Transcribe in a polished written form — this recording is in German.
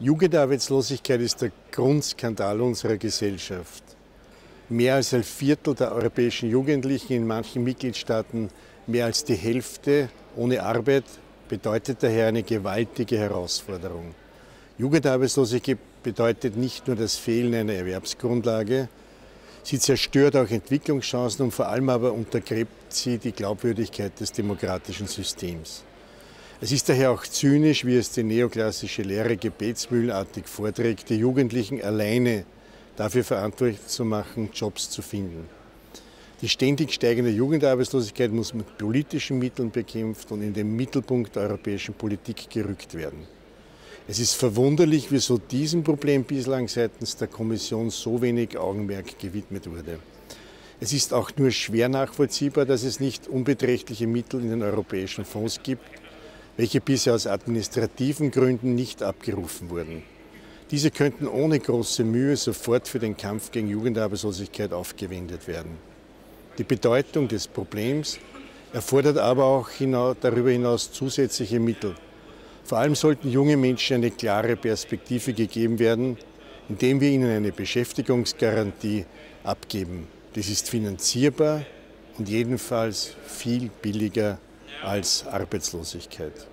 Jugendarbeitslosigkeit ist der Grundskandal unserer Gesellschaft. Mehr als ein Viertel der europäischen Jugendlichen, in manchen Mitgliedstaaten mehr als die Hälfte ohne Arbeit, bedeutet daher eine gewaltige Herausforderung. Jugendarbeitslosigkeit bedeutet nicht nur das Fehlen einer Erwerbsgrundlage, sie zerstört auch Entwicklungschancen und vor allem aber untergräbt sie die Glaubwürdigkeit des demokratischen Systems. Es ist daher auch zynisch, wie es die neoklassische Lehre gebetsmühlenartig vorträgt, die Jugendlichen alleine dafür verantwortlich zu machen, Jobs zu finden. Die ständig steigende Jugendarbeitslosigkeit muss mit politischen Mitteln bekämpft und in den Mittelpunkt der europäischen Politik gerückt werden. Es ist verwunderlich, wieso diesem Problem bislang seitens der Kommission so wenig Augenmerk gewidmet wurde. Es ist auch nur schwer nachvollziehbar, dass es nicht unbeträchtliche Mittel in den europäischen Fonds gibt, welche bisher aus administrativen Gründen nicht abgerufen wurden. Diese könnten ohne große Mühe sofort für den Kampf gegen Jugendarbeitslosigkeit aufgewendet werden. Die Bedeutung des Problems erfordert aber auch darüber hinaus zusätzliche Mittel. Vor allem sollten junge Menschen eine klare Perspektive gegeben werden, indem wir ihnen eine Beschäftigungsgarantie abgeben. Das ist finanzierbar und jedenfalls viel billiger als Arbeitslosigkeit.